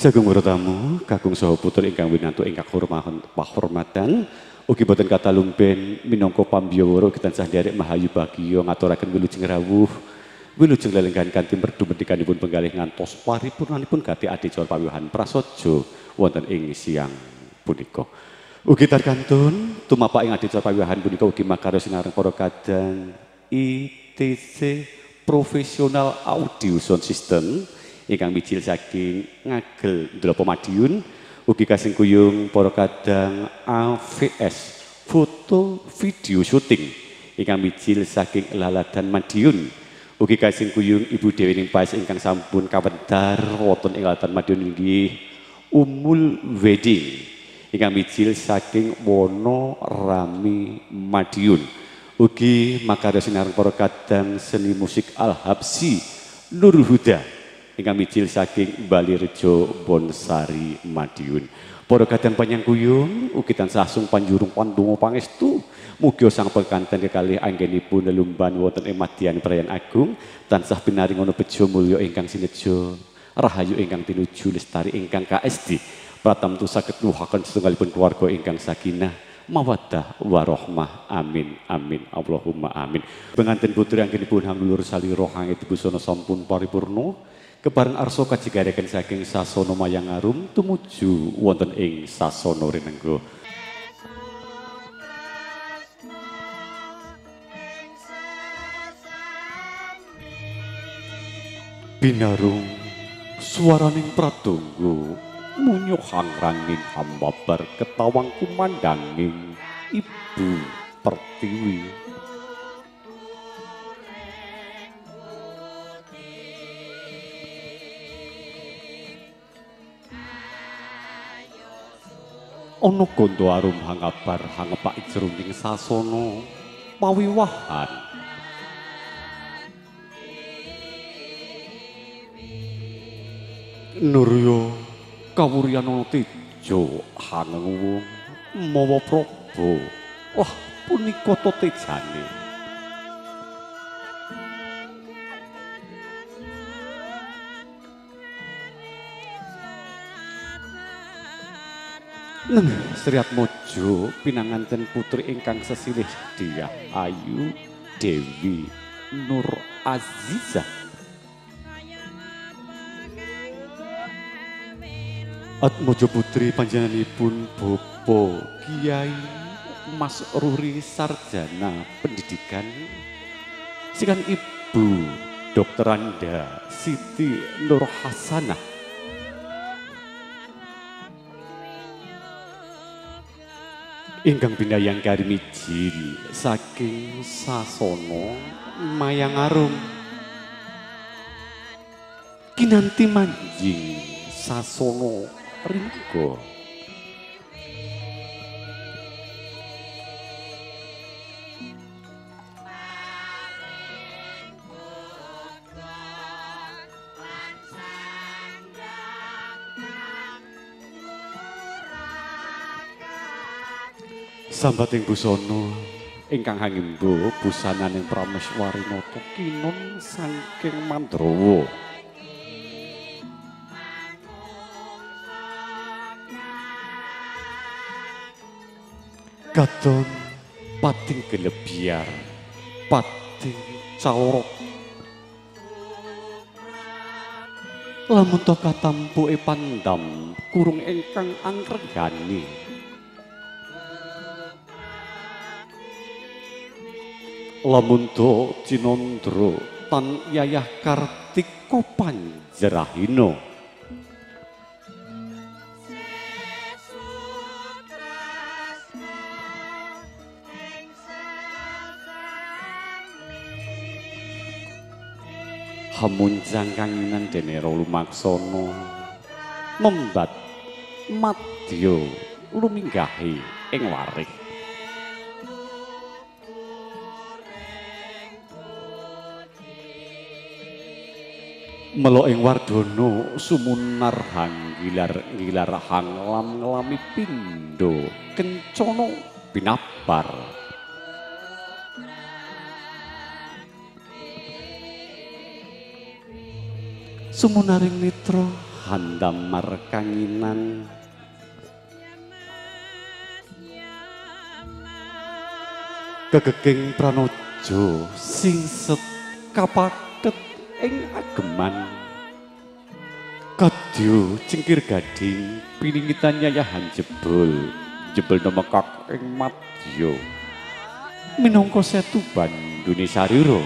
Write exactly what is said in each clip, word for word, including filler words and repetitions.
Jagung tamu, kakung saha putra ingkang winantu ingkang hormatan pahormatan, ugi boten kata lumpen minangka pambiyawara tansah nderek mahayu bagya ngaturaken wilujeng rawuh, wilujeng lelenggan kanthi merdu mendikanipun penggalih ngantos paripurnanipun gati adicara pawiwahan prasaja wonten ing siang punika. Ugi tarkantun tumapak ing adicara pawiwahan punika ugi makarya sinareng para kadang I T C Professional Audio Sound System ingkang mijil saking Ngagel Ndlopo Madiun, ugi kasing kuyung para kadang A V S Foto Video Shooting ingkang mijil saking Laladan Madiun, ugi kasing kuyung Ibu Dewi Ningpais ingkang sampun kawentar wonten ing Laladan Madiun inggih Umul Wedding ingkang mijil saking Wono Rami Madiun, ugi makarya sinareng para kadang seni musik Al-Habsi Nurul Huda ingkang mijil saking Balirejo Bonsari Madiun. Para kadang panyangkuyung ugi tansah asung panjurung pandonga pangestu mugi sang pekanten kekalih anggenipun lelumban wonten ing madyan perayaan agung tansah pinaringono bejo mulya ingkang sinejo rahayu ingkang tinuju lestari ingkang K S D pratamtu saged nuwuhaken setunggalipun keluarga ingkang sakinah mawaddah warahmah amin amin Allahumma amin. Pengantin putri anggenipun hanglulur salira hangedipun sampun paripurna kepareng arsa kajigareken saking sasana Mayangarum tumuju wonten ing sasana Rinenggo. Binarung swaraning pratangga munyuhang ranging hambabar ketawang kumandanging Ibu Pertiwi. Ana gondo arum hangabar hangepak jroning sasana pawiwahan. Nurya kawuryan ana teja hangung mawa praba. Wah punika to tejane. Neng Sri Atmaja pinanganten putri ingkang sesilih Dyah Ayu Dewi Nur Azizah. Atmaja putri panjenenganipun Bapa Kiai Mas Ruri Sarjana Pendidikan sikan Ibu Dokter Anda Siti Nur Hasanah ingkang binayang kari mijil saking sasana Mayangarum kinanti manjing sasana Rinenggo. Sambating busana ingkang hangimba busananing Prameswarinata kinun saking Mandrawa. Katon pating gelebiar, pating cawrok. Lamun to katampuke pandam kurung ingkang angregani. Lamun to Cinandra tan Yayah Kartika Panjerahina. Hamunjang kanginan dene lumaksana membat madya luminggahi ing warih. Melo ing wardana sumunar hanggilar-gilar hanglam nglami pindha kencana binabar. Sumunaring mitra handamar kanginan kegeging pranojo sing set kapathet ing ageman kadya cengkir gading piningitan yayahan jebul jebul nemekak ing madya minangka setu bandune sarira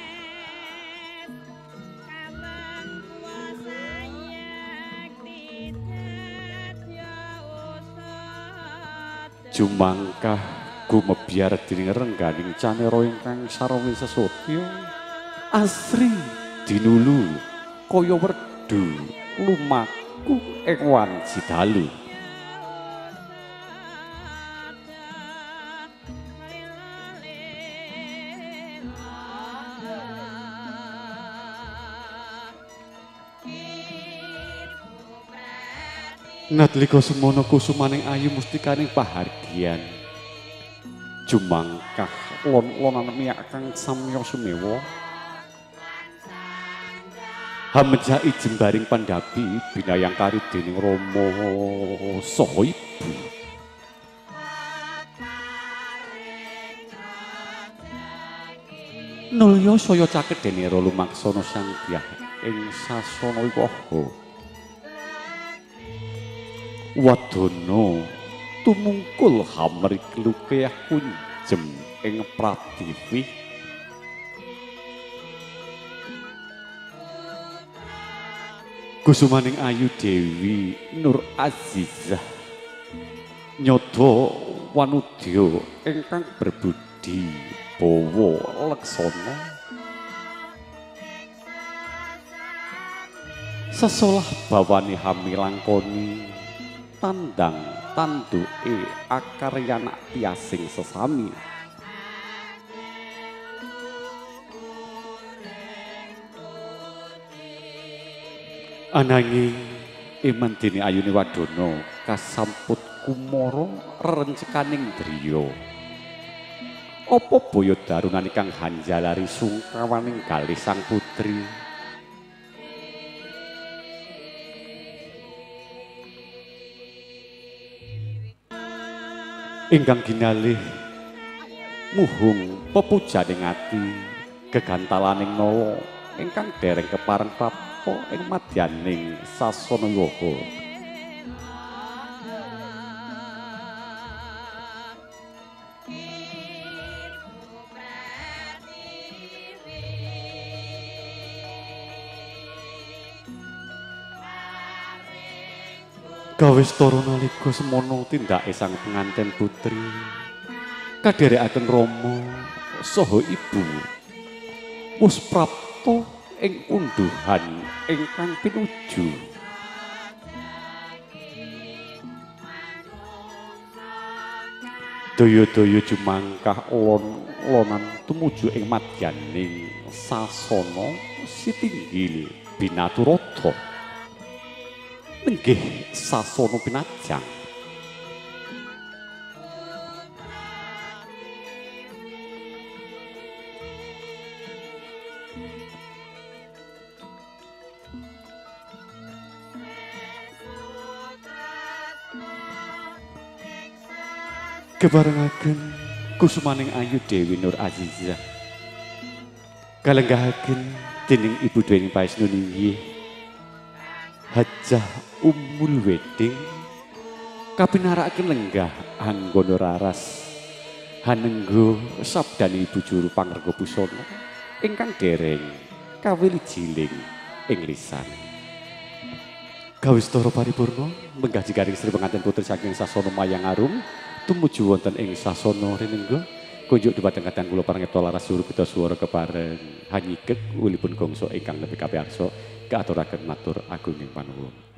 jumangkah gumebyar dening rengganing canera ingkang sarawi sesotya asri dinulu kaya werdu lumaku ing wanci dalu Nadlika semono kusumaning ayu mustikaning pahargyan jumangkah lon-lonan miyak kang samya sumewa hamejai jembaring pandapi binayang kari dening Rama saha ibu nulya saya caket dene ra lumaksana sang dyah ing sasana wiwaha wadana tumungkul hamrik lukeyah kunjem ing pratiwi kusumaning ayu Dewi Nur Azizah nyoda wanudya ingkang berbudi bawa leksana sesolah bawane hamilangkoni tandang tanduke akaryanak tiasing sesami ananging iman dene ayune wadana kasamput kumara rerencekaning driya apa boyo darunan kang hanjalari sungkawaning kalih sang putri ingkang ginalih muhung pepujaning ati gegantalaning nala ingkang dereng kepareng prapta ing madyaning sasana yoga Gawestara nalika semono tindake sang penganten putri kadherekaken Rama saha ibu wus prapta ing unduhan ingkang pinuju daya-daya jumangkah lon-lonan tumuju ing madyaning sasana Sitinggil Binaturata nenggih sasana pinajang kebarengaken kusumaning ayu Dewi Nur Azizah kalenggahaken dening ibu dening Paisnuni Hajah Ummul Wedding kapinarakaken lenggah anggana raras hanenggo sabdani ibu juru pangrega busana ingkang dereng kawilijiling ing lisan gawistara paripurna menggah jikaring Sri pengantin putri saking sasana Mayang Arum tumuju wonten ing sasana rinengga kunjuk dhumateng kadang kula parangeta laras suruh kita swara kepareng hanyigek ulipun gongso ingkang nepi kapiarsa kaaturaken matur agunging panuwun.